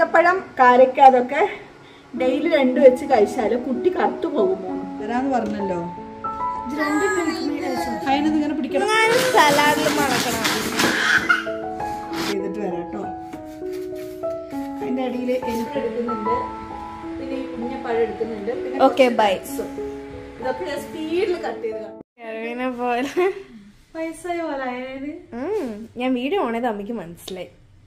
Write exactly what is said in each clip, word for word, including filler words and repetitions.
ഈത്തപ്പഴം കാരക്ക അതൊക്കെ ഡെയിലി രണ്ട് വെച്ച് കഴിച്ചാല് കുട്ടി കറുത്തു പോകുമോ വരാന്ന് പറഞ്ഞല്ലോ. അതിനൊന്നിങ്ങനെ പിടിക്കണം, സലാഡിൽ മണക്കണം ചെയ്തിട്ട് വരാം കേട്ടോ. അതിന്റെ അടിയിൽ എനിക്ക് എടുക്കുന്നുണ്ട്, പിന്നെ ഈ കുഞ്ഞ പഴം എടുക്കുന്നുണ്ട്, ഓക്കെ ബൈ. ഇതൊക്കെ ഞാൻ സ്പീഡിൽ കട്ട് ചെയ്ത് പോലെ വയസ്സായ പോലെ ആയത്. ഞാൻ വീഡിയോ ഓൺ ചെയ്ത് അമ്മയ്ക്ക് മനസ്സിലായി.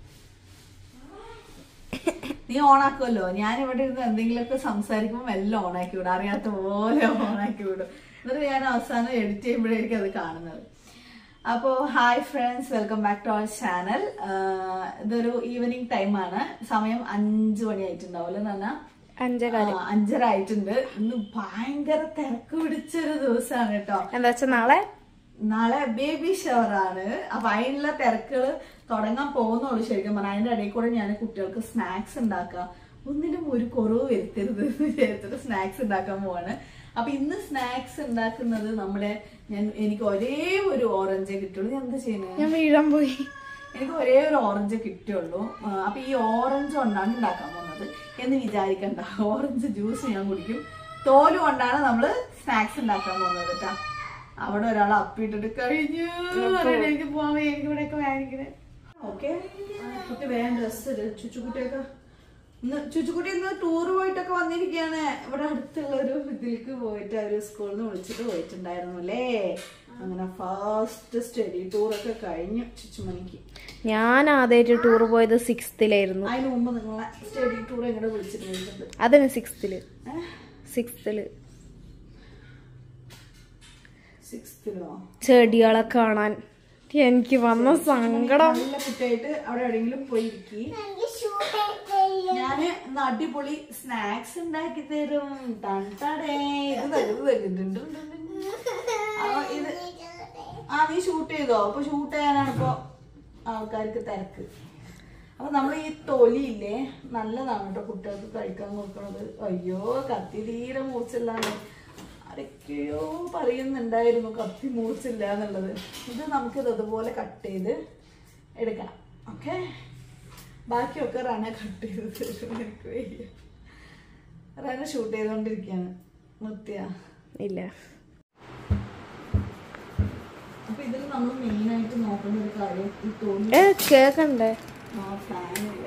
നീ ഓണാക്കുമല്ലോ, ഞാൻ ഇവിടെ ഇരുന്ന് എന്തെങ്കിലുമൊക്കെ സംസാരിക്കുമ്പോൾ എല്ലാം ഓണാക്കി വിടും, അറിയാത്ത പോലെ ഓണാക്കി വിടും. എന്നിട്ട് ഞാൻ അവസാനം എഡിറ്റ് ചെയ്യുമ്പോഴേക്കും അത് കാണുന്നത്. അപ്പോ hi friends, welcome back to our channel. ഇതൊരു ഈവനിങ് ടൈമാണ്, സമയം അഞ്ചു മണി ആയിട്ടുണ്ടാവുമല്ലോ എന്ന് പറഞ്ഞാൽ അഞ്ചര അഞ്ചര ആയിട്ടുണ്ട്. ഇന്ന് ഭയങ്കര തിരക്ക് പിടിച്ചൊരു ദിവസമാണ് കേട്ടോ. എന്താ വെച്ചാൽ നാളെ നാളെ ബേബി ഷവർ ആണ്. അപ്പൊ അതിനുള്ള തിരക്കുകൾ തുടങ്ങാൻ പോകുന്നുള്ളൂ. ശരിക്കും പറഞ്ഞാൽ അതിന്റെ ഇടയിൽ കൂടെ ഞാൻ കുട്ടികൾക്ക് സ്നാക്സ് ഉണ്ടാക്കാം, ഒന്നിനും ഒരു കുറവ് വരുത്തരുത് എന്ന് വിചാരിച്ചിട്ട് സ്നാക്സ് ഉണ്ടാക്കാൻ പോവാണ്. അപ്പൊ ഇന്ന് സ്നാക്സ് ഉണ്ടാക്കുന്നത് നമ്മുടെ ഞാൻ എനിക്ക് ഒരേ ഒരു ഓറഞ്ചേ കിട്ടുള്ളൂ. ഞാൻ എന്താ ചെയ്യുന്നത്, ഞാൻ വീഴാൻ പോയി. എനിക്ക് ഒരേ ഒരു ഓറഞ്ച് കിട്ടുള്ളൂ. അപ്പൊ ഈ ഓറഞ്ച് കൊണ്ടാണ് ഉണ്ടാക്കാൻ പോകുന്നത് എന്ന് വിചാരിക്കണ്ട. ഓറഞ്ച് ജ്യൂസ് ഞാൻ കുടിക്കും, തോല് കൊണ്ടാണ് നമ്മള് സ്നാക്സ് ഉണ്ടാക്കാൻ പോകുന്നത് കേട്ടാ. അവിടെ ഒരാൾ അപ്പിട്ടിട്ട് കഴിഞ്ഞു, എനിക്ക് പോവാൻ എനിക്ക് ഇവിടെയൊക്കെ വാങ്ങിക്കണേ. ഓക്കെ, കുട്ടി വേഗം ഡ്രസ് ഇട്. ചുച്ചുകുട്ടിയൊക്കെ ഇന്ന് ചുച്ചുകുട്ടി ഇന്ന് ടൂർ പോയിട്ടൊക്കെ വന്നിരിക്കുകയാണ്. ഇവിടെ അടുത്തുള്ള ഒരു ഇതിലേക്ക് പോയിട്ട് അവര് സ്കൂളിൽ നിന്ന് വിളിച്ചിട്ട് പോയിട്ടുണ്ടായിരുന്നു അല്ലേ. അങ്ങനെ ഫാസ്റ്റ് സ്റ്റഡി ടൂറൊക്കെ കഴിഞ്ഞു ചുച്ചുമണിക്ക്. ഞാൻ ആദ്യമായിട്ട് ടൂർ പോയത് സിക്സ്ത്തിലായിരുന്നു. അതിന് മുമ്പ് നിങ്ങളെ സ്റ്റഡി ടൂർ എങ്ങനെ വിളിച്ചിട്ട് പോയിട്ടുണ്ട്? അതിന് സിക്സ്ത്തില് സിക്സ്ത്തില് സിക്സ്ത്തിലോ? ചെടികളെ കാണാൻ എനിക്ക് വന്ന സങ്കടം. നല്ല കുട്ടിയായിട്ട് അവിടെ എവിടെയെങ്കിലും പോയിരിക്കും. ഞാന് അടിപൊളി സ്നാക്സ് ഉണ്ടാക്കി തരും. ഇത് ആ നീ ഷൂട്ട് ചെയ്തോ? അപ്പൊ ഷൂട്ട് ചെയ്യാനാണ് ഇപ്പൊ ആൾക്കാർക്ക് തിരക്ക്. അപ്പൊ നമ്മൾ ഈ തൊലിയില്ലേ നല്ലതാണ് കേട്ടോ കുട്ടികൾക്ക് കഴിക്കാൻ കൊടുക്കണത്. അയ്യോ കത്തി തീരെ മൂർച്ചില്ലാണ്, ആരൊക്കെയോ പറയുന്നുണ്ടായിരുന്നു കത്തി മൂർച്ചില്ല എന്നുള്ളത്. ഇത് നമുക്കിത് അതുപോലെ കട്ട് ചെയ്ത് എടുക്കണം. ഓക്കെ, ബാക്കിയൊക്കെ റന കട്ട് ചെയ്ത് തരും. എനിക്ക് വയ്യ, റന ഷൂട്ട് ചെയ്തോണ്ടിരിക്കുകയാണ്. നിർത്തിയ ഇല്ല. അപ്പൊ ഇതിൽ നമ്മൾ മെയിൻ ആയിട്ട് നോക്കുന്ന ഒരു കാര്യം ഈ തൊലി കേക്കണ്ടേ. ആ ഫാനില്ല.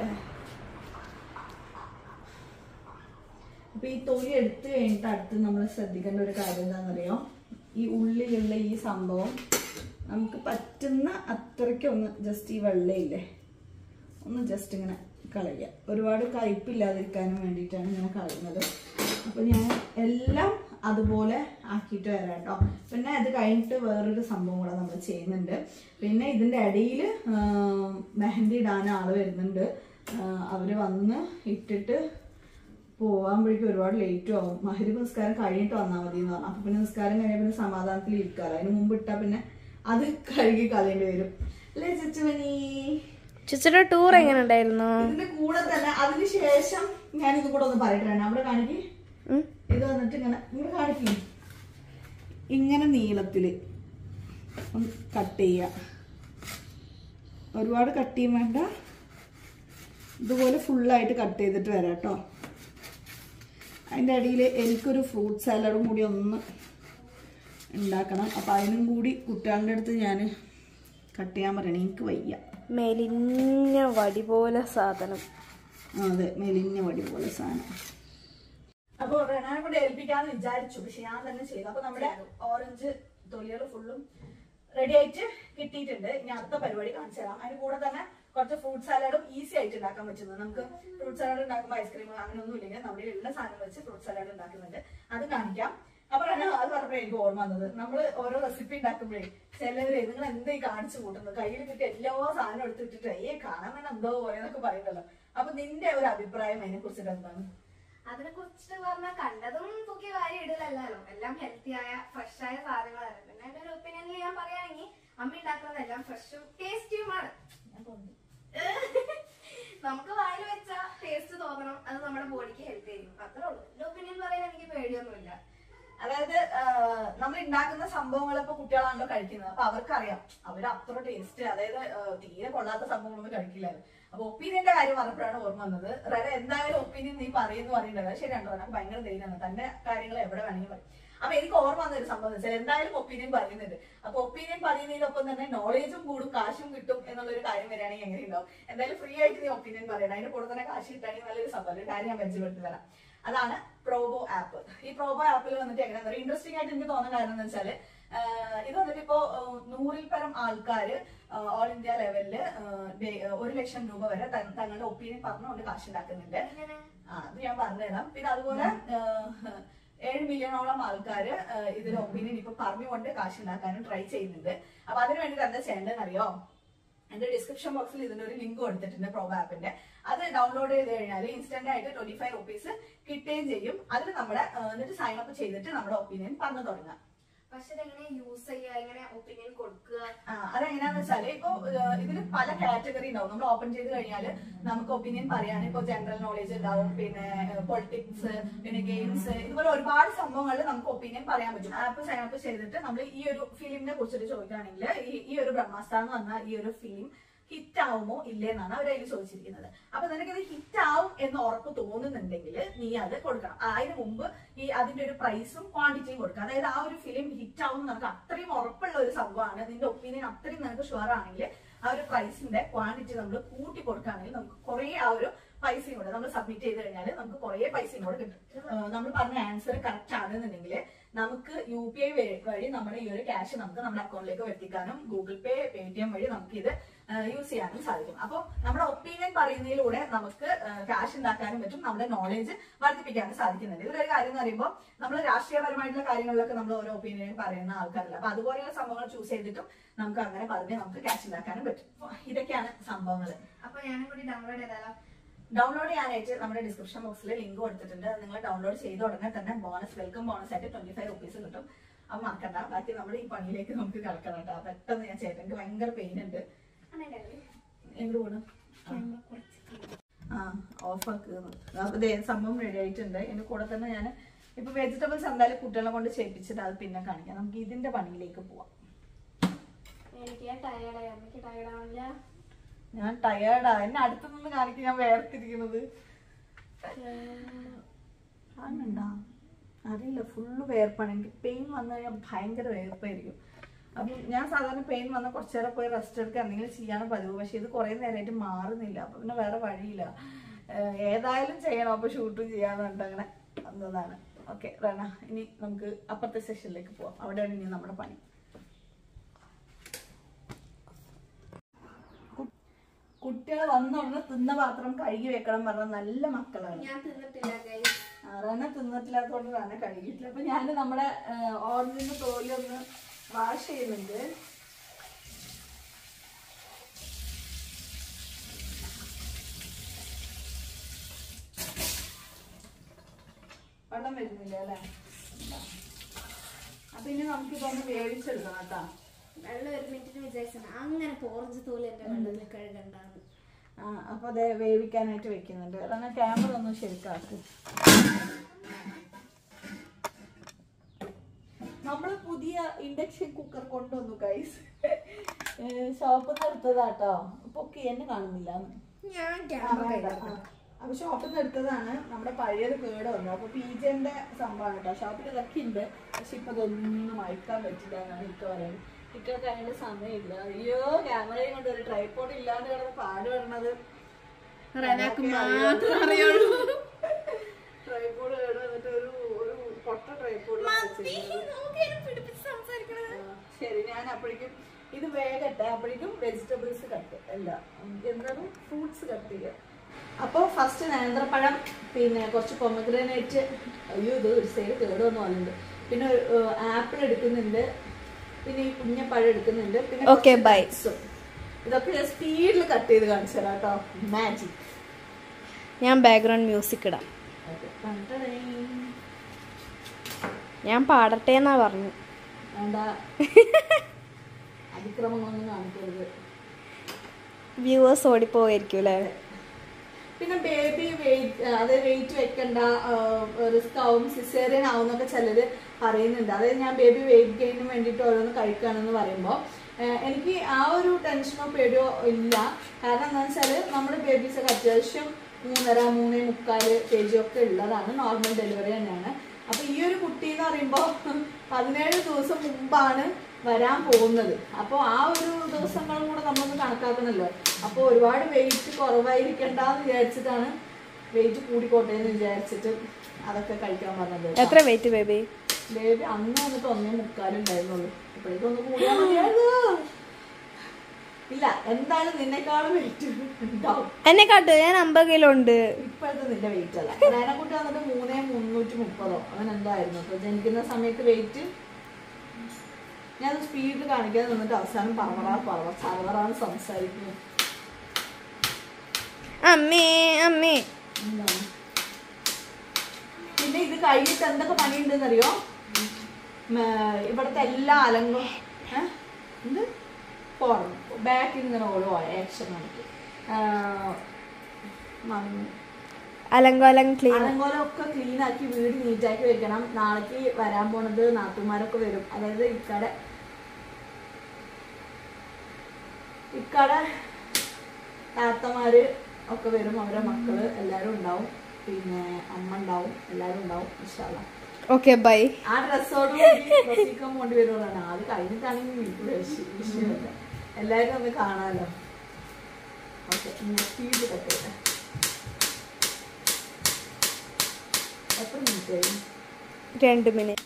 അപ്പൊ ഈ തൊലി എടുത്ത് കഴിഞ്ഞിട്ട് അടുത്ത് നമ്മൾ ശ്രദ്ധിക്കേണ്ട ഒരു കാര്യം എന്താണെന്നറിയോ, ഈ ഉള്ളിലുള്ള ഈ സംഭവം നമുക്ക് പറ്റുന്ന അത്രയ്ക്ക് ഒന്ന് ജസ്റ്റ് ഈ വെള്ളയില്ലേ ഒന്ന് ജസ്റ്റ് ഇങ്ങനെ കളയുക. ഒരുപാട് കയ്പില്ലാതിരിക്കാനും വേണ്ടിയിട്ടാണ് ഇങ്ങനെ കളയുന്നത്. അപ്പൊ ഞാൻ എല്ലാം അതുപോലെ ആക്കിയിട്ട് വരാം കേട്ടോ. പിന്നെ അത് കഴിഞ്ഞിട്ട് വേറൊരു സംഭവം കൂടെ നമ്മൾ ചെയ്യുന്നുണ്ട്. പിന്നെ ഇതിൻ്റെ ഇടയിൽ മെഹന്തി ഇടാൻ ആള് വരുന്നുണ്ട്. അവര് വന്ന് ഇട്ടിട്ട് പോകാമ്പോഴേക്കും ഒരുപാട് ലേറ്റും ആവും. മഹരിബ് നിസ്കാരം കഴിഞ്ഞിട്ട് വന്നാൽ മതി എന്ന് പറഞ്ഞു. അപ്പൊ പിന്നെ നിസ്കാരം കഴിഞ്ഞാൽ പിന്നെ സമാധാനത്തിൽ ഇരിക്കാറ്. അതിന് മുമ്പ് ഇട്ടാ പിന്നെ അത് കഴുകി കളയേണ്ടി വരും അല്ലേ ചുച്ചുമണി? ചുച്ചുടെ ടൂർ എങ്ങനെ ഉണ്ടായിരുന്നു? ഇതിന്റെ കൂടെ തന്നെ അതിനുശേഷം ഞാൻ ഇത് കൂടെ ഒന്ന് പറയട്ടെ. അവിടെ കാണിക്ക്, ഇത് വന്നിട്ട് ഇങ്ങനെ ഇങ്ങനെ കാണിക്കും, ഇങ്ങനെ നീളത്തില് ഒന്ന് കട്ട് ചെയ്യുക. ഒരുപാട് കട്ട് ചെയ്യാൻ വേണ്ട, ഇതുപോലെ ഫുള്ളായിട്ട് കട്ട് ചെയ്തിട്ട് വരാം കേട്ടോ. അതിൻ്റെ അടിയിൽ എനിക്കൊരു ഫ്രൂട്ട് സാലഡും കൂടി ഒന്ന് ഉണ്ടാക്കണം. അപ്പം അതിനും കൂടി കുട്ടികളുടെ അടുത്ത് ഞാൻ കട്ട് ചെയ്യാൻ പറയണേ, എനിക്ക് വയ്യ. മെലിഞ്ഞ വടി പോലെ സാധനം. അതെ, മെലിഞ്ഞ വടി പോലെ സാധനം. അപ്പോൾ റെനാനെ കൂടെ ഏൽപ്പിക്കാന്ന് വിചാരിച്ചു, പക്ഷെ ഞാൻ തന്നെ ചെയ്തു. അപ്പൊ നമ്മുടെ ഓറഞ്ച് തൊലികൾ ഫുള്ളും റെഡി ആയിട്ട് കിട്ടിയിട്ടുണ്ട്. ഇനി അടുത്ത പരിപാടി കാണിച്ചു തരാം. അതിന് കൂടെ തന്നെ കുറച്ച് ഫ്രൂട്ട് സാലഡും ഈസി ആയിട്ട് ഉണ്ടാക്കാൻ പറ്റുന്നത്. നമുക്ക് ഫ്രൂട്ട് സാലഡ് ഉണ്ടാക്കുമ്പോൾ ഐസ്ക്രീം അങ്ങനെ ഒന്നും ഇല്ലെങ്കിൽ നമ്മുടെ എല്ലാ സാധനം വെച്ച് ഫ്രൂട്ട് സാലഡ് ഉണ്ടാക്കുന്നുണ്ട്, അത് കാണിക്കാം. അപ്പൊ അത് പറഞ്ഞപ്പോഴേ എനിക്ക് ഓർമ്മ വന്നത്, നമ്മൾ ഓരോ റെസിപ്പി ഉണ്ടാക്കുമ്പോഴേ ചിലവരെ നിങ്ങൾ എന്താ ഈ കാണിച്ചു കൂട്ടുന്നത്, കയ്യിൽ കിട്ടി എല്ലാ സാധനം എടുത്തിട്ടിട്ട് ഏ കാണാൻ തന്നെ എന്തോ പോയെന്നൊക്കെ പറയുന്നല്ലോ. അപ്പൊ നിന്റെ ഒരു അഭിപ്രായം അതിനെ കുറിച്ചിട്ട് എന്താണ്? അതിനെ കുറിച്ചിട്ട് പറഞ്ഞാൽ കണ്ടതും തൂക്കിയ കാര്യം ഇടലല്ലോ, എല്ലാം ഹെൽത്തി ആയ ഫ്രഷ് ആയ സാധനങ്ങളാണ്. പിന്നെ എന്റെ ഒരു ഒപ്പീനിയനിൽ ഞാൻ പറയുകയാണെങ്കിൽ അമ്മ ഉണ്ടാക്കുന്നതെല്ലാം ഫ്രഷും ടേസ്റ്റിയുമാണ്. നമുക്ക് വായിൽ വെച്ച ടേസ്റ്റ് തോന്നണം, അത് നമ്മുടെ ബോഡിക്ക് ഹെൽപ്പ് ചെയ്യും, അത്രേ ഉള്ളൂ. എന്റെ ഒപ്പീനിയൻ പറയാൻ എനിക്ക് പേടിയൊന്നുമില്ല. അതായത് നമ്മൾ ഉണ്ടാക്കുന്ന സംഭവങ്ങൾ ഇപ്പൊ കുട്ടികളാണല്ലോ കഴിക്കുന്നത്, അപ്പൊ അവർക്കറിയാം അവര് അത്ര ടേസ്റ്റ്, അതായത് തീരെ കൊള്ളാത്ത സംഭവങ്ങളൊന്നും കഴിക്കില്ലല്ലോ. അപ്പൊ ഒപ്പീനിയന്റെ കാര്യം പറഞ്ഞപ്പോഴാണ് ഓർമ്മ വന്നത്. റെന എന്തായാലും ഒപ്പീനിയൻ നീ പറയുന്നു പറയുന്നത് ശരിയാണോ? നമുക്ക് ഭയങ്കര ധൈര്യമാണ്, തന്റെ കാര്യങ്ങൾ എവിടെ വേണമെങ്കിൽ പറയും. അപ്പൊ എനിക്ക് ഓർമ്മ വന്ന ഒരു സംഭവം വെച്ചാൽ എന്തായാലും ഒപ്പീനിയൻ പറയുന്നുണ്ട്. അപ്പൊ ഒപ്പീനിയൻ പറയുന്നതിനൊപ്പം തന്നെ നോളേജും കൂടും കാശും കിട്ടും എന്നുള്ളൊരു കാര്യം വരികയാണെങ്കിൽ എങ്ങനെ ഉണ്ടാവും? എന്തായാലും ഫ്രീ ആയിട്ട് നീ ഒപ്പീനിയൻ പറയണം, അതിന്റെ കൂടെ തന്നെ കാശ് കിട്ടുകയാണെങ്കിൽ നല്ലൊരു സംഭവം. ഒരു കാര്യം ഞാൻ പരിചയപ്പെടുത്തി തരാം. അതാണ് പ്രോബോ ആപ്പ്. ഈ പ്രോബോ ആപ്പിൽ വന്നിട്ട് എങ്ങനെയാ പറയുക, ഇൻട്രസ്റ്റിംഗ് ആയിട്ട് എനിക്ക് തോന്നുന്ന കാര്യം എന്ന് വെച്ചാല് ഇത് വന്നിട്ട് ഇപ്പോ നൂറിൽ പരം ആൾക്കാര് ഓൾ ഇന്ത്യ ലെവലില് ഒരു ലക്ഷം രൂപ വരെ തങ്ങളുടെ ഒപ്പീനിയൻ പറഞ്ഞുകൊണ്ട് കാശ് ഉണ്ടാക്കുന്നുണ്ട്. ആ അത് ഞാൻ പറഞ്ഞുതരാം. പിന്നെ അതുപോലെ ഏഴ് മില്യണോളം ആൾക്കാര് ഇതിൽ ഒപ്പീനിയൻ ഇപ്പൊ പറഞ്ഞുകൊണ്ട് കാശ് ഉണ്ടാക്കാനും ട്രൈ ചെയ്യുന്നുണ്ട്. അപ്പൊ അതിന് വേണ്ടിട്ട് എന്താ ചെയ്യേണ്ടതെന്ന് അറിയോ? എന്റെ ഡിസ്ക്രിപ്ഷൻ ബോക്സിൽ ഇതിന്റെ ഒരു ലിങ്ക് കൊടുത്തിട്ടുണ്ട് പ്രോബോ ആപ്പിന്റെ. അത് ഡൗൺലോഡ് ചെയ്ത് കഴിഞ്ഞാൽ ഇൻസ്റ്റന്റ് ആയിട്ട് ട്വന്റി ഫൈവ് റുപ്പീസ് കിട്ടുകയും ചെയ്യും. അതിൽ നമ്മുടെ എന്നിട്ട് സൈൻ അപ്പ് ചെയ്തിട്ട് നമ്മുടെ ഒപ്പീനിയൻ പറഞ്ഞു തുടങ്ങാം. പക്ഷെ അതെങ്ങനെ യൂസ് ചെയ്യുക, എങ്ങനെ ഒപ്പീനിയൻ കൊടുക്കുക? ആ അതെങ്ങനെയാന്ന് വെച്ചാല് ഇപ്പൊ ഇതിൽ പല കാറ്റഗറി ഉണ്ടാവും. നമ്മൾ ഓപ്പൺ ചെയ്ത് കഴിഞ്ഞാൽ നമുക്ക് ഒപ്പീനിയൻ പറയാൻ ഇപ്പൊ ജനറൽ നോളേജ് ഉണ്ടാവും, പിന്നെ പൊളിറ്റിക്സ്, പിന്നെ ഗെയിംസ്, ഇതുപോലെ ഒരുപാട് സംഭവങ്ങളിൽ നമുക്ക് ഒപ്പീനിയൻ പറയാൻ പറ്റും. ആപ്പ് സൈൻ അപ്പ് ചെയ്തിട്ട് നമ്മൾ ഈ ഒരു ഫിലിമിനെ കുറിച്ചിട്ട് ചോദിക്കുകയാണെങ്കിൽ ഈ ഒരു ബ്രഹ്മാസ്ത്ര എന്ന് പറഞ്ഞ ഈ ഒരു ഫിലിം ഹിറ്റ് ആവുമോ ഇല്ലേ എന്നാണ് അവർ അതിൽ ചോദിച്ചിരിക്കുന്നത്. അപ്പൊ നിനക്കിത് ഹിറ്റ് ആവും എന്ന് ഉറപ്പ് തോന്നുന്നുണ്ടെങ്കിൽ നീ അത് കൊടുക്കണം. അതിന് മുമ്പ് ഈ അതിന്റെ ഒരു പ്രൈസും ക്വാണ്ടിറ്റിയും കൊടുക്കുക. അതായത് ആ ഒരു ഫിലിം ഹിറ്റ് ആവും നിനക്ക് അത്രയും ഉറപ്പുള്ള ഒരു സംഭവമാണ്, നിന്റെ ഒപ്പീനിയൻ അത്രയും നിനക്ക് ഷുവർ ആണെങ്കിൽ ആ ഒരു പ്രൈസിന്റെ ക്വാണ്ടിറ്റി നമ്മൾ കൂട്ടി കൊടുക്കുകയാണെങ്കിൽ നമുക്ക് കുറെ ആ ഒരു പൈസയും കൂടെ നമ്മൾ സബ്മിറ്റ് ചെയ്ത് കഴിഞ്ഞാൽ നമുക്ക് കുറെ പൈസയും കൂടെ കിട്ടും. നമ്മൾ പറഞ്ഞ ആൻസർ കറക്റ്റ് ആണെന്നുണ്ടെങ്കിൽ നമുക്ക് യു പി ഐ വഴി നമ്മുടെ ഈ ഒരു ക്യാഷ് നമുക്ക് നമ്മുടെ അക്കൗണ്ടിലേക്ക് എത്തിക്കാനും ഗൂഗിൾ പേ, പേടിഎം വഴി നമുക്ക് ഇത് യൂസ് ചെയ്യാനും സാധിക്കും. അപ്പോൾ നമ്മുടെ ഒപ്പീനിയൻ പറയുന്നതിലൂടെ നമുക്ക് ക്യാഷ് ഉണ്ടാക്കാനും പറ്റും, നമ്മുടെ നോളേജ് വർദ്ധിപ്പിക്കാനും സാധിക്കുന്നുണ്ട്. ഇതിലൊരു കാര്യം എന്ന് പറയുമ്പോൾ നമ്മൾ രാഷ്ട്രീയപരമായിട്ടുള്ള കാര്യങ്ങളിലൊക്കെ നമ്മൾ ഓരോ ഒപ്പീനിയൻ പറയുന്ന ആൾക്കാരില്ല. അപ്പൊ അതുപോലെയുള്ള സംഭവങ്ങൾ ചൂസ് ചെയ്തിട്ടും നമുക്ക് അങ്ങനെ പറഞ്ഞ് നമുക്ക് ക്യാഷ് ഉണ്ടാക്കാനും പറ്റും. ഇതൊക്കെയാണ് സംഭവങ്ങൾ. അപ്പൊ ഞാനും കൂടി ഡൗൺലോഡ് ചെയ്താലോ? ഡൗൺലോഡ് ചെയ്യാനായിട്ട് നമ്മുടെ ഡിസ്ക്രിപ്ഷൻ ബോക്സിൽ ലിങ്ക് കൊടുത്തിട്ടുണ്ട്. നിങ്ങൾ ഡൗൺലോഡ് ചെയ്ത ഉടനെ തന്നെ ബോണസ് വെൽക്കം ബോണസ് ആയിട്ട് ട്വന്റി ഫൈവ് റുപ്പീസ് കിട്ടും. അപ്പൊ മറക്കണ്ട. ബാക്കി നമ്മുടെ ഈ പണിയിലേക്ക് നമുക്ക് കിടക്കണം കേട്ടോ. പെട്ടെന്ന് ഞാൻ ചേട്ടൻ എനിക്ക് ഭയങ്കര പെയിൻ ഉണ്ട്. എങ്ങോട്ട് പോകണം? ആ ഓഫ് ആക്കുന്നത്. അപ്പൊ ഇതേ സംഭവം റെഡി ആയിട്ടുണ്ട്. എന്റെ കൂടെ തന്നെ ഞാൻ ഇപ്പൊ വെജിറ്റബിൾസ് എന്തായാലും കുട്ടികളെ കൊണ്ട് ചെയ്യിപ്പിച്ചിട്ട് അത് പിന്നെ കാണിക്കാം. നമുക്ക് ഇതിന്റെ പണിയിലേക്ക് പോവാം. ഞാൻ ടയേർഡാ. എന്നെ അടുത്ത് നിന്ന് കാണിക്കാൻ ഞാൻ വേർത്തിരിക്കുന്നത് കാണണ്ടാ അറിയില്ല. ഫുള്ള് വേർപ്പാണ്. എനിക്ക് പെയിൻ വന്നു കഴിഞ്ഞാൽ ഭയങ്കര വേർപ്പായിരിക്കും. അപ്പം ഞാൻ സാധാരണ പെയിൻ വന്നാൽ കുറച്ചു നേരം പോയി റെസ്റ്റ് എടുക്കുക എന്തെങ്കിലും ചെയ്യാൻ പതിവ്. പക്ഷെ ഇത് കുറെ നേരമായിട്ട് മാറുന്നില്ല. അപ്പൊ പിന്നെ വേറെ വഴിയില്ല, ഏതായാലും ചെയ്യണം. അപ്പൊ ഷൂട്ടും ചെയ്യാന്നുണ്ട്. അങ്ങനെ വന്നതാണ്. ഓക്കെ റണ, ഇനി നമുക്ക് അപ്പുറത്തെ സെഷനിലേക്ക് പോവാം. അവിടെയാണ് ഇനി നമ്മുടെ പണി. കുട്ടികൾ വന്നുടനെ തിന്ന പാത്രം കഴുകി വെക്കണം പറഞ്ഞ നല്ല മക്കളാണ്. ഞാൻ തിന്നിട്ടില്ല. റന തിന്നിട്ടില്ലാത്തോണ്ട് റന കഴുകിയിട്ടില്ല. അപ്പൊ ഞാൻ നമ്മുടെ ഓറഞ്ചിന്റെ തോലി ഒന്ന് വാഷ് ചെയ്യുന്നുണ്ട്. വെള്ളം വരുന്നില്ല അല്ലേ? അപ്പൊ ഇനി നമുക്കിതൊന്ന് വേവിച്ചെടുക്കണം കേട്ടാ. വെള്ളം ഒരു മിനിറ്റിന് വിചാരിച്ചാണ് അങ്ങനെ ഓറഞ്ച് തോല് എന്റെ വെള്ളത്തിൽ കഴുകണ്ടാണ്. ആ അപ്പൊ അതെ വേവിക്കാനായിട്ട് വെക്കുന്നുണ്ട്. അതാണ് ക്യാമറ ഒന്ന് ശരിക്കാക്കും. നമ്മള് പുതിയ ഇൻഡക്ഷൻ കുക്കർ കൊണ്ടുവന്നു ഗൈസ്. ഷോപ്പിൽ നിന്ന് എടുത്തതാട്ടോ. പൊക്കി എന്നെ കാണുന്നില്ല. അപ്പൊ ഷോപ്പിൽ നിന്ന് എടുത്തതാണ്. നമ്മുടെ പഴയത് കേട് വന്നു. അപ്പൊ പീജന്റെ സംഭവമാണ് കേട്ടോ. ഷോപ്പിൽ ഇതൊക്കെ ഉണ്ട്. പക്ഷെ ഇപ്പൊ ഇതൊന്നും അയക്കാൻ പറ്റില്ല എന്നാണ് ഇക്ക പറയുന്നത്. ഇക്കൊക്കെ അതിന്റെ സമയമില്ല. അയ്യോ ക്യാമറയും കൊണ്ട് ഒരു ട്രൈപോഡ് ഇല്ലാണ്ട് കിടന്ന് പാട് വരണത് ട്രൈപോഡ് കേട് വന്നിട്ട് ഒരു ഒരു പൊട്ട ട്രൈപോഡ്. ശരി, ഞാൻ അപ്പോഴേക്കും ഇത് വേഗട്ടെ. അപ്പോഴേക്കും വെജിറ്റബിൾസ് കട്ട് അല്ല എന്താണ് ഫ്രൂട്ട്സ് കട്ട് ചെയ്യുക. അപ്പോൾ ഫസ്റ്റ് നേന്ത്രപ്പഴം, പിന്നെ കുറച്ച് പൊമഗ്രാനൈറ്റ്. അയ്യോ ഇത് ഒരു സൈഡ് കേട് വന്നു പോകുന്നുണ്ട്. പിന്നെ ആപ്പിൾ എടുക്കുന്നുണ്ട്. പിന്നെ ഈ കുഞ്ഞപ്പഴം എടുക്കുന്നുണ്ട്. പിന്നെ ഇതൊക്കെ സ്പീഡിൽ കട്ട് ചെയ്ത് കാണിച്ചു തരാം കേട്ടോ. മാജിക്. ഞാൻ ബാക്ക്ഗ്രൗണ്ട് മ്യൂസിക് ഇടാം. ഞാൻ പാടട്ടെ എന്നാ പറഞ്ഞു. വേണ്ട, അതിക്രമങ്ങളൊന്നും കാണിക്കരുത്. വ്യൂവേഴ്സ് ഓടിപ്പോയിരിക്കും അല്ലേ? പിന്നെ ബേബി വെയിറ്റ് അതായത് വെയിറ്റ് വെക്കണ്ട, റിസ്ക് ആവും, സിസേറിയൻ ആവും എന്നൊക്കെ ചിലര് പറയുന്നുണ്ട്. അതായത് ഞാൻ ബേബി വെയിറ്റ് ഗെയിനിന് വേണ്ടിയിട്ട് ഓരോന്ന് കഴിക്കുകയാണെന്ന് പറയുമ്പോൾ എനിക്ക് ആ ഒരു ടെൻഷനോ പേടിയോ ഇല്ല. കാരണം എന്താണെന്ന് വെച്ചാൽ നമ്മുടെ ബേബീസൊക്കെ അത്യാവശ്യം മൂന്നര മൂന്നേ മുക്കാല് പേജോ ഒക്കെ ഉള്ളതാണ്. നോർമൽ ഡെലിവറി തന്നെയാണ്. അപ്പൊ ഈ ഒരു കുട്ടി എന്ന് പറയുമ്പോൾ പതിനേഴ് ദിവസം മുമ്പാണ് വരാൻ പോകുന്നത്. അപ്പോൾ ആ ഒരു ദിവസങ്ങളും കൂടെ നമ്മളൊന്ന് കണക്കാക്കണമല്ലോ. അപ്പോൾ ഒരുപാട് വെയിറ്റ് കുറവായിരിക്കണ്ടെന്ന് വിചാരിച്ചിട്ടാണ് വെയിറ്റ് കൂടിക്കോട്ടെ എന്ന് വിചാരിച്ചിട്ട് അതൊക്കെ കഴിക്കാൻ പറഞ്ഞത്. എത്ര വെയിറ്റ് ബേബി? ബേബി അന്ന് വന്നിട്ട് ഒന്നേ മുക്കാലുണ്ടായിരുന്നുള്ളൂ. ഇപ്പോഴേക്കും ഒന്ന് കൂടിയാൽ മതിയായിരുന്നു. ഇല്ല, എന്തായാലും നിന്നെക്കാളും വെയിറ്റ് ഉണ്ടാവും. എന്നെ കാട്ട്, ഞാൻ അമ്പത് കിലോ ഉണ്ട്. ഇപ്പോഴത്തെ നിന്റെ വെയിറ്റ് അല്ല. അതിനെക്കുട്ടി വന്നിട്ട് മൂന്നേ മുന്നൂറ്റി മുപ്പതോ അങ്ങനെ എന്തായിരുന്നു. അപ്പൊ ജനിക്കുന്ന സമയത്ത് വെയിറ്റ് ഞാൻ സ്പീഡിൽ കാണിക്കാതെ നിന്നിട്ട് അവസാനം പറവറാ പറവ സർവറാണ് സംസാരിക്കുന്നു. അമ്മേ അമ്മേ. പിന്നെ ഇത് കഴിഞ്ഞിട്ട് എന്തൊക്കെ പണിയുണ്ടെന്നറിയോ? ഇവിടുത്തെ എല്ലാ അലങ്കും എന്ത് പോണം ബാക്കിൽ ഇങ്ങനെ ഓരോ ആക്ഷൻ കാണിക്കും. അലങ്കോലം ക്ലീൻ അലങ്കോലം ഒക്കെ ക്ലീൻ ആക്കി വീട് നീറ്റാക്കി വെക്കണം. നാളേക്ക് വരാൻ പോണത് നാത്തുമാരൊക്കെ വരും. അതായത് ഇക്കട ഇക്കട താത്തമാര് ഒക്കെ വരും. അവരുടെ മക്കള് എല്ലാരും ഉണ്ടാവും. പിന്നെ അമ്മ ഉണ്ടാവും. എല്ലാരും ഉണ്ടാവും ഇൻഷാ അല്ലാഹ്. Okay bye. ആ ഡ്രസ്സോട് ഡ്രസ്സിക്കാൻ പോണ്ടി വരുവാണ്. അത് കഴിഞ്ഞിട്ടാണെങ്കിൽ വിഷയമല്ല. എല്ലാരും ഒന്ന് കാണാലോ. ഓക്കെ, സ്പീഡ് കട്ടെ. എത്ര മിനിറ്റ് ആയി? രണ്ട് മിനിറ്റ്.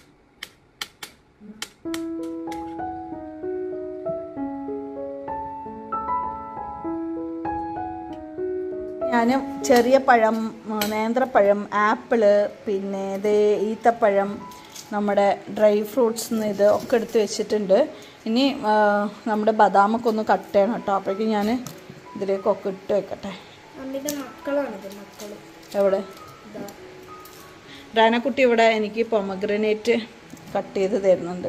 ഞാൻ ചെറിയ പഴം, നേന്ത്രപ്പഴം, ആപ്പിള്, പിന്നെ ഇത് ഈത്തപ്പഴം, നമ്മുടെ ഡ്രൈ ഫ്രൂട്ട്സ് ഇത് ഒക്കെ എടുത്ത് വെച്ചിട്ടുണ്ട്. ഇനി നമ്മുടെ ബദാമൊക്കെ ഒന്ന് കട്ട് ചെയ്യണം കേട്ടോ. അപ്പോഴേക്കും ഞാൻ ഇതിലേക്കൊക്കെ ഇട്ട് വെക്കട്ടെ. എവിടെ ഡാനക്കുട്ടി ഇവിടെ എനിക്ക് പൊമഗ്രനേറ്റ് കട്ട് ചെയ്ത് തരുന്നുണ്ട്.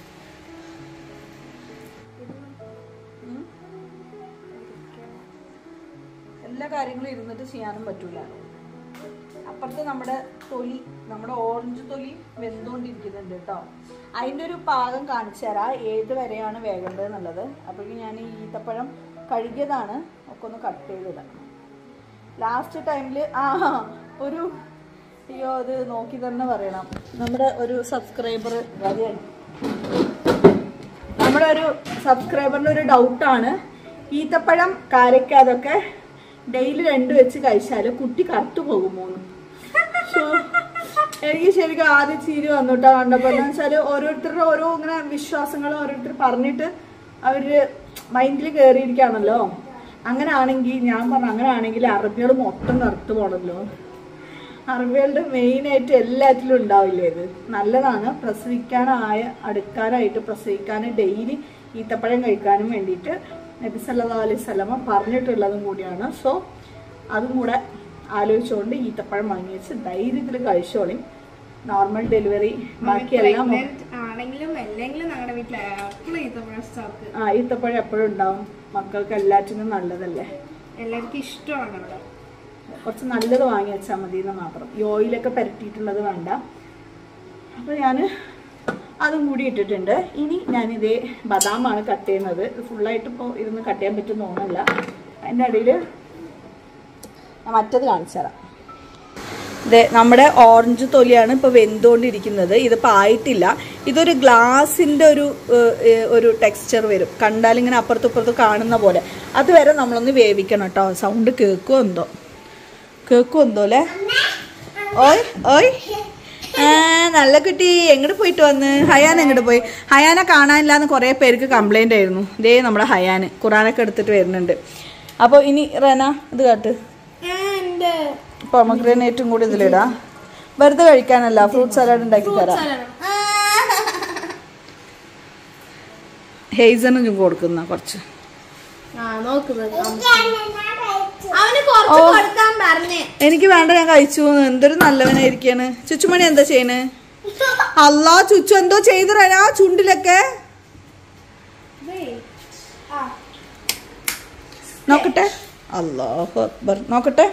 എല്ലാ കാര്യങ്ങളും ഇരുന്നിട്ട് ചെയ്യാനും പറ്റൂല. അപ്പുറത്ത് നമ്മുടെ തൊലി, നമ്മുടെ ഓറഞ്ച് തൊലി വെന്തുകൊണ്ടിരിക്കുന്നുണ്ട് കേട്ടോ. അതിൻ്റെ ഒരു പാകം കാണിച്ചു തരാം ഏത് വരെയാണ് വേകേണ്ടത് എന്നുള്ളത്. അപ്പോഴേക്കും ഞാൻ ഈ ഈത്തപ്പഴം കഴുകിയതാണ് ഒക്കെ ഒന്ന് കട്ട് ചെയ്തിടാം. ലാസ്റ്റ് ടൈമിൽ ആ ഒരു അയ്യോ അത് നോക്കി തന്നെ പറയണം. നമ്മുടെ ഒരു സബ്സ്ക്രൈബർ നമ്മുടെ ഒരു സബ്സ്ക്രൈബറിൻ്റെ ഒരു ഡൗട്ടാണ്, ഈത്തപ്പഴം കാരക്ക അതൊക്കെ ഡെയിലി രണ്ട് വെച്ച് കഴിച്ചാൽ കുട്ടി കറുത്തു പോകുമോന്ന്. എനിക്ക് ശരിക്കും ആദ്യം ചിരി വന്നിട്ടാ കണ്ടപ്പോൾ. എന്താ വെച്ചാൽ ഓരോരുത്തരുടെ ഓരോ ഇങ്ങനെ വിശ്വാസങ്ങൾ ഓരോരുത്തർ പറഞ്ഞിട്ട് അവര് മൈൻഡിൽ കയറിയിരിക്കുകയാണല്ലോ. അങ്ങനെ ആണെങ്കിൽ ഞാൻ പറഞ്ഞു, അങ്ങനെ ആണെങ്കിൽ അറബികൾ മൊത്തം കറുത്തു പോകണല്ലോ. അറബികളുടെ മെയിനായിട്ട് എല്ലാറ്റിലും ഉണ്ടാവില്ലേ ഇത്. നല്ലതാണ് പ്രസവിക്കാനായ അടുക്കാനായിട്ട് പ്രസവിക്കാൻ ഡെയിലി ഈത്തപ്പഴം കഴിക്കാനും വേണ്ടിയിട്ട് നബി സല്ലല്ലാഹു അലൈഹി വസല്ലമ പറഞ്ഞിട്ടുള്ളതും കൂടിയാണ്. സോ അതും കൂടെ ആലോചിച്ചുകൊണ്ട് ഈത്തപ്പഴം വാങ്ങി വെച്ച് ധൈര്യത്തിൽ കഴിച്ചോളി. നോർമൽ ഡെലിവറി ബാക്കിയെല്ലാം ആ ഈത്തപ്പഴം എപ്പോഴും ഉണ്ടാവും. മക്കൾക്ക് എല്ലാറ്റിനും നല്ലതല്ലേ, എല്ലാവർക്കും ഇഷ്ടമാണ്. കുറച്ച് നല്ലത് വാങ്ങി വെച്ചാൽ മതി എന്ന് മാത്രം. ഈ ഓയിലൊക്കെ പരട്ടിയിട്ടുള്ളത് വേണ്ട. അപ്പോൾ ഞാൻ അതും കൂടി ഇട്ടിട്ടുണ്ട്. ഇനി ഞാനിതേ ബദാമാണ് കട്ട് ചെയ്യുന്നത്. ഫുള്ളായിട്ട് ഇപ്പോൾ ഇരുന്ന് കട്ട് ചെയ്യാൻ പറ്റുന്ന തോന്നില്ല. അതിൻ്റെ ഇടയിൽ ഞാൻ മറ്റത് കാണിച്ചു തരാം. ഇത് നമ്മുടെ ഓറഞ്ച് തൊലിയാണ് ഇപ്പോൾ വെന്തുകൊണ്ടിരിക്കുന്നത്. ഇതിപ്പോൾ ആയിട്ടില്ല. ഇതൊരു ഗ്ലാസിൻ്റെ ഒരു ഒരു ടെക്സ്ചർ വരും. കണ്ടാലിങ്ങനെ അപ്പുറത്തും ഇപ്പുറത്തും കാണുന്ന പോലെ. അതുവരെ നമ്മളൊന്ന് വേവിക്കണം കേട്ടോ. സൗണ്ട് കേൾക്കുമോ എന്തോ കേൾക്കുമോ എന്തോ അല്ലേ? ഓയ് ഓയ് ആ നല്ല കുട്ടി എങ്ങോട്ട് പോയിട്ട് വന്ന്? ഹയാൻ എങ്ങോട്ട് പോയി? ഹയാനെ കാണാനില്ല എന്ന് കുറേ പേർക്ക് കംപ്ലൈൻ്റ് ആയിരുന്നു. ഇതേ നമ്മുടെ ഹയാന് ഖുറാനൊക്കെ എടുത്തിട്ട് വരുന്നുണ്ട്. അപ്പോൾ ഇനി റന ഇത് കാട്ട്, പൊമഗ്രനേറ്റും കൂടി ഇതിലിടാം. വെറുതെ കഴിക്കാനല്ല, ഫ്രൂട്ട് സലാഡ് ഉണ്ടാക്കി തരാം. ഹെയ്സനും കൊടുക്കുന്ന കുറച്ച്. എനിക്ക് വേണ്ട, ഞാൻ കഴിച്ചു. എന്തൊരു നല്ലവനായിരിക്കാണ്. ചുച്ചുമണി എന്താ ചെയ്യണ്? അല്ലാ ചുച്ചു എന്തോ ചെയ്തു റന ചുണ്ടിലൊക്കെ. നോക്കട്ടെ. അല്ലാഹു അക്ബർ. നോക്കട്ടെ.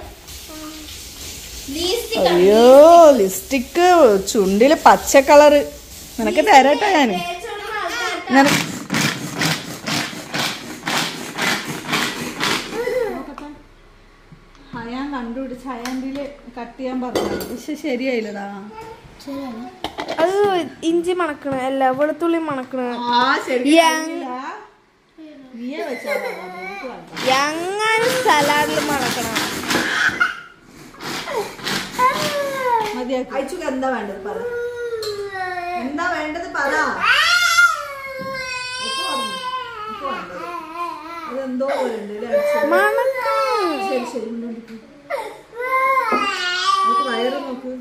അയ്യോ ലിപ്സ്റ്റിക്ക് ചുണ്ടില് പച്ച കളറ്. നിനക്ക് തരട്ടെ ഞാൻ. കട്ട് ചെയ്യാൻ പറഞ്ഞു. പക്ഷെ ശരിയായില്ലടാ. അത് ഇഞ്ചി മണക്കണ അല്ല വെളുത്തുള്ളി മണക്കണ. എങ്ങനെ സലാഡിൽ മണക്കണം? അയച്ചു എന്താ വേണ്ടത് പറ. എന്താ വേണ്ടത് പറ. അതെന്തോ പോലെ ഉണ്ട്. ശരി ശരി നോക്ക്, വയറ് നോക്ക്.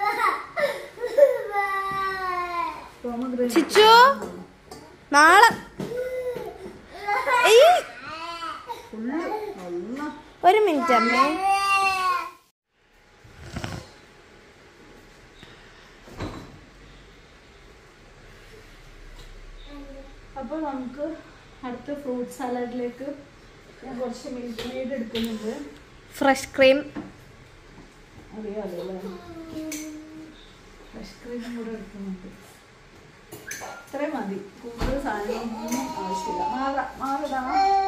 ചിച്ചു നാളെ ഒരു മിനിറ്റ് അമ്മേ. അപ്പോൾ നമുക്ക് അടുത്ത ഫ്രൂട്ട് സാലഡിലേക്ക് ഞാൻ കുറച്ച് മിൽക്ക് മെയ്ഡ് എടുക്കുന്നുണ്ട്. ഫ്രഷ് ക്രീം അറിയാമല്ലോ അല്ലേ? ഫ്രഷ് ക്രീമും കൂടെ എടുക്കുന്നുണ്ട്. ഇത്രയും മതി, കൂടുതൽ സാധനങ്ങളൊന്നും ആവശ്യമില്ല. മാറ മാറടാ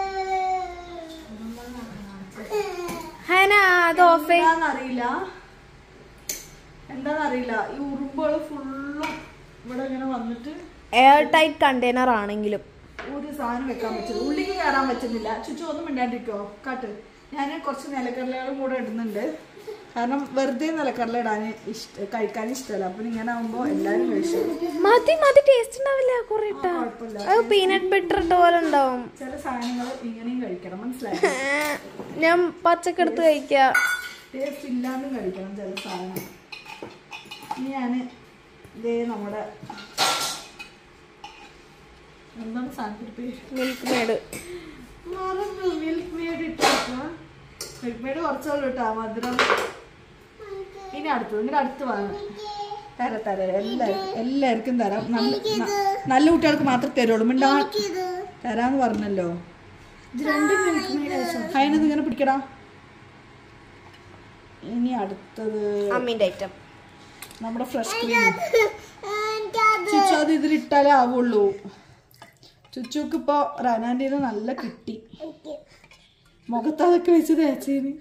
എന്താന്നറിയില്ല എന്താന്നറിയില്ല ഈ ഉറുമ്പുകൾ ഫുള്ളും ഇവിടെ ഇങ്ങനെ വന്നിട്ട് എയർ ടൈറ്റ് കണ്ടെയ്നർ ആണെങ്കിലും ഒരു സാധനം വെക്കാൻ പറ്റില്ല. ഉള്ളിക്ക് കയറാൻ പറ്റുന്നില്ല. ചുറ്റും ഒന്നും മിണ്ടാണ്ടിരിക്കോ കാട്ട്. ഞാൻ കുറച്ച് നിലക്കടലകളും കൂടെ ഇടുന്നുണ്ട്. കാരണം വെറുതെ നിലക്കടല ഇടാൻ ഇഷ്ട കഴിക്കാൻ ഇഷ്ടമല്ല. അപ്പൊ ഇങ്ങനെ ആവുമ്പോ എല്ലാരും കഴിച്ചു. മതി മതി, ടേസ്റ്റ് ഉണ്ടാവില്ല. കുറെ അത് പീനട്ട് ബട്ടർ ഇട്ട പോലെ ഉണ്ടാവും. ചില സാധനങ്ങൾ ഇങ്ങനെയും കഴിക്കണം, മനസ്സിലായി? ഞാൻ പച്ചക്കെടുത്ത് കഴിക്ക. ടേസ്റ്റ് ഇല്ലാണ്ടും കഴിക്കണം ചില സാധനം. ഇനി ഞാന് ഇതേ നമ്മുടെ എന്താണ് സാധനത്തിന് മിൽക്ക് മേഡ് മിൽക്ക് മെയ്ഡ് ഇട്ടാ. മിൽക്ക് മെയ്ഡ് കുറച്ചോളൂ ഇട്ടാ മധുരം. ഇനി അടുത്തു ഇങ്ങനെ അടുത്ത് വാങ്ങാം. തരാം തരാം എല്ലാവർക്കും എല്ലാവർക്കും തരാം. നല്ല നല്ല കുട്ടികൾക്ക് മാത്രം തരുള്ളൂ. മിണ്ടാ തരാന്ന് പറഞ്ഞല്ലോ. അതിനത് ഇങ്ങനെ പിടിക്കടാ. ഇനി അടുത്തത് അമ്മീൻ്റെ ഐറ്റം നമ്മുടെ ഫ്രഷ് ക്രീം. ചുച്ചു അത് ഇതിലിട്ടാലേ ആവുള്ളൂ. ചുച്ചുക്ക് ഇപ്പൊ റനാൻ്റെ നല്ല കിട്ടി. മുഖത്ത് അതൊക്കെ വെച്ച് തേച്ചേന്.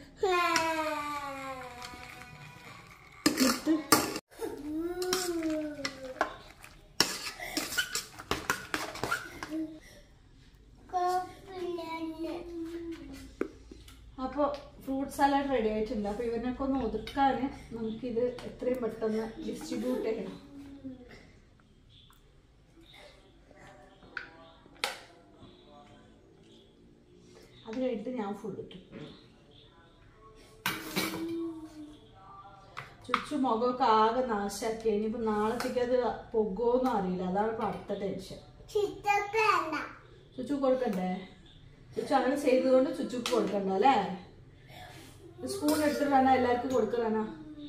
അപ്പൊ ഫ്രൂട്ട് സാലഡ് റെഡി ആയിട്ടുണ്ട്. അപ്പൊ ഇവനൊക്കെ ഒന്ന് ഒതുക്കാന് നമുക്കിത് എത്രയും പെട്ടെന്ന് ഡിസ്ട്രിബ്യൂട്ട് ചെയ്യണം. അത് കഴിഞ്ഞിട്ട് ഞാൻ ഫുൾ ഇട്ടു. ചുച്ചു മുഖമൊക്കെ ആകെ നാശാക്കി. ഇനിയിപ്പോ നാളത്തേക്ക് അത് പൊഗോന്നും അറിയില്ല. അതാണ് ഇപ്പൊ അടുത്ത ടെൻഷൻ. ചുച്ചു കൊടുക്കണ്ടേ? ചുച്ചു അങ്ങനെ ചെയ്തതുകൊണ്ട് ചുച്ചുക്ക് കൊടുക്കണ്ട അല്ലേ? സ്പൂൺ എടുത്തിട്ടാണ് എല്ലാവർക്കും കൊടുക്കാനാ.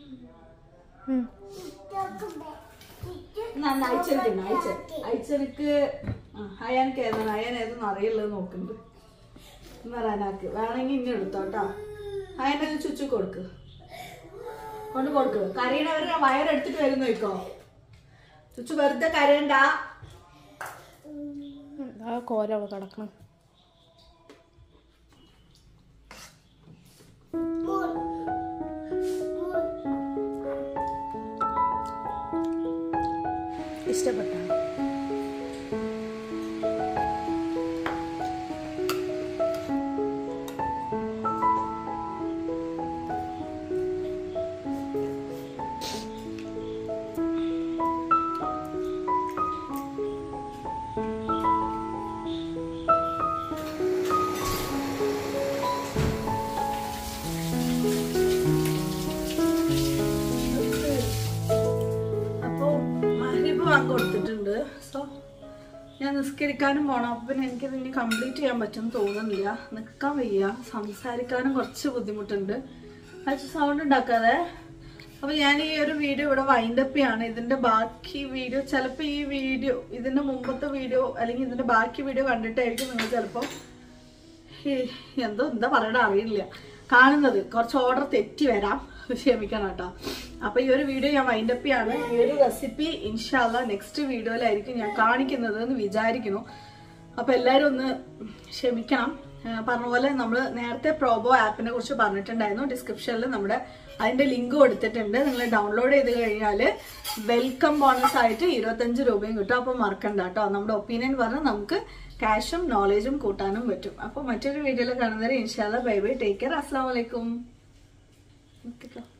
അയച്ചെടുക്കണ്ട അയച്ച അയച്ചെനിക്ക് അയാനക്ക് ഏതാണ് അയാൻ ഏതൊന്നും അറിയുള്ളത് നോക്കുന്നുണ്ട്. റനാക്ക് വേണമെങ്കിൽ ഇനി എടുത്തോട്ടോ. അതിനെ ചുച്ചു കൊടുക്ക്, കൊണ്ട് കൊടുക്ക്. കരയണവര് വയറെടുത്തിട്ട് വരുന്ന നോക്കോ. ചുച്ചു വെറുതെ കരയണ്ട. കോല കിടക്കണം. ഇഷ്ടപ്പെട്ട കൊടുത്തിട്ടുണ്ട്. സോ ഞാൻ നിസ്കരിക്കാനും പോണം. അപ്പം പിന്നെ എനിക്കിത് ഇനി കംപ്ലീറ്റ് ചെയ്യാൻ പറ്റുമെന്ന് തോന്നുന്നില്ല. നിൽക്കാൻ വയ്യ, സംസാരിക്കാനും കുറച്ച് ബുദ്ധിമുട്ടുണ്ട്. അത് സൗണ്ട് ഉണ്ടാക്കാതെ. അപ്പോൾ ഞാൻ ഈ ഒരു വീഡിയോ ഇവിടെ വൈൻഡപ്പ് ചെയ്യാണ്. ഇതിൻ്റെ ബാക്കി വീഡിയോ ചിലപ്പോൾ ഈ വീഡിയോ ഇതിൻ്റെ മുമ്പത്തെ വീഡിയോ അല്ലെങ്കിൽ ഇതിൻ്റെ ബാക്കി വീഡിയോ കണ്ടിട്ടായിരിക്കും നിങ്ങൾ ചിലപ്പോൾ എന്തോ എന്താ പറയണ അറിയില്ല കാണുന്നത്. കുറച്ച് ഓർഡർ തെറ്റി വരാം, ക്ഷമിക്കണം കേട്ടോ. അപ്പോൾ ഈ ഒരു വീഡിയോ ഞാൻ വൈൻഡപ്പ് ചെയ്യാണ്. ഈ ഒരു റെസിപ്പി ഇൻഷാല്ലാ നെക്സ്റ്റ് വീഡിയോയിലായിരിക്കും ഞാൻ കാണിക്കുന്നത് എന്ന് വിചാരിക്കുന്നു. അപ്പോൾ എല്ലാവരും ഒന്ന് ക്ഷമിക്കണം. പറഞ്ഞ പോലെ നമ്മൾ നേരത്തെ പ്രോബോ ആപ്പിനെ കുറിച്ച് പറഞ്ഞിട്ടുണ്ടായിരുന്നു. ഡിസ്ക്രിപ്ഷനിൽ നമ്മുടെ അതിന്റെ ലിങ്ക് കൊടുത്തിട്ടുണ്ട്. നിങ്ങൾ ഡൗൺലോഡ് ചെയ്ത് കഴിഞ്ഞാൽ വെൽക്കം ബോണസ് ആയിട്ട് ഇരുപത്തഞ്ച് രൂപയും കിട്ടും. അപ്പോൾ മറക്കണ്ട കേട്ടോ. നമ്മുടെ ഒപ്പീനിയൻ പറഞ്ഞാൽ നമുക്ക് ക്യാഷും നോളേജും കൂട്ടാനും പറ്റും. അപ്പോൾ മറ്റൊരു വീഡിയോയിൽ കാണുന്നവരെ ഇൻഷാല്ലാ ബൈ ബൈ, ടേക്ക് കെയർ, അസ്സലാമു അലൈക്കും.